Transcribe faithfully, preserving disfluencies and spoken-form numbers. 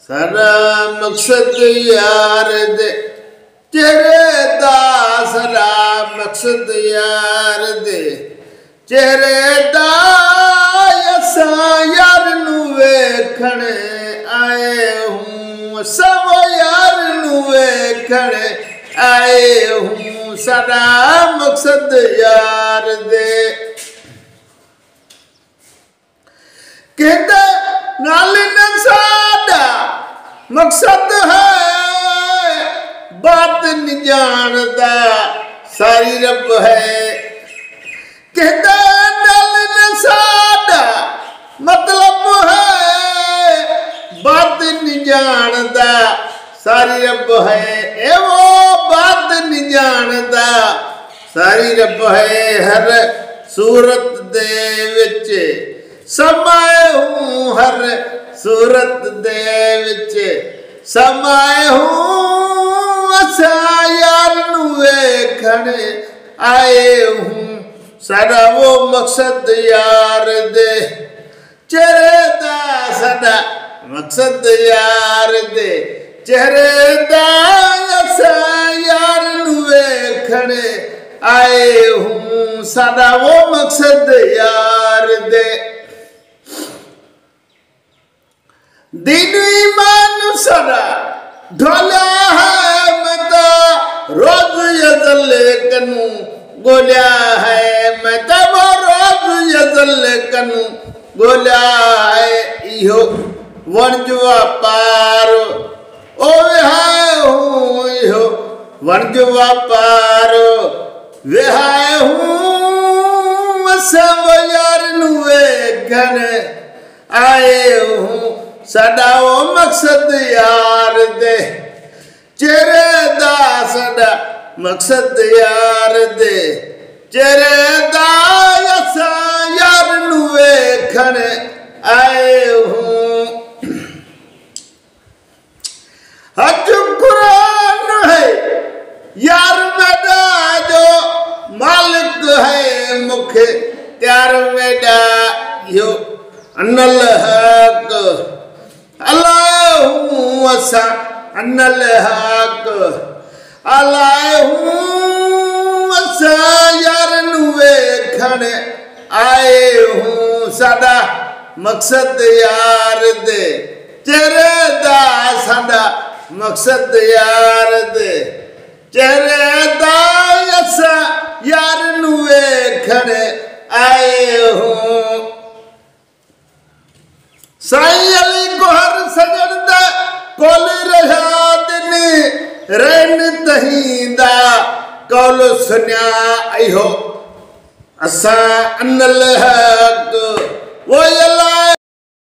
सारा मकसद यार दे चेहरे दा सारा मकसद यार दे चेहरे दा असा यार नू वेखण आए हूँ सब यार नू वेखण आए हूँ सारा मकसद यार दे कहते नाल न साडा मकसद है बात नहीं जानदा सारी रब है कहते नाल न साडा मतलब है बात नहीं जानदा सारी रब है ए वो बात नहीं जानदा सारी रब है हर सूरत दे विच समाए हूँ हर सूरत दे विच समाए हूँ असा यार नू वेखण आए हूँ सारा वो मकसद यार दे चेहरे दा साडा मकसद यार दे चेहरे दा असा यार नू वेखण आए हूँ साडा वो मकसद यार दे दीन ईमान सारा ढोला है मैं तो रोज यजल कनू गोलिया है मैं तो वो रोज यजल कनू गोलिया है इहो वणजुआ पार ओ विहाय हूँ इहो वणजुआ पार विहाय हूँ सब यार नू वेखण आए हूँ साडा वो मकसद यार दे चेहरे दा साडा मकसद यार दे चेहरे दा असा यार नू वेखण आए हूँ हज कुरान है यार मेरा जो मालिक है मुखे त्यार मेरा यो अनल हक अल्लाह असा अनल हक अल्लाह असा यार नू वेखण आए हूँ साडा मकसद यार दे चेहरे दा साडा मकसद यार दे चेहरे दा असा यार नू वेखण आए हूँ साईं अली को हर सजन दा कोल रहा दिन रैन तहींदा कौल सुनिया इहो असा अनल हक वो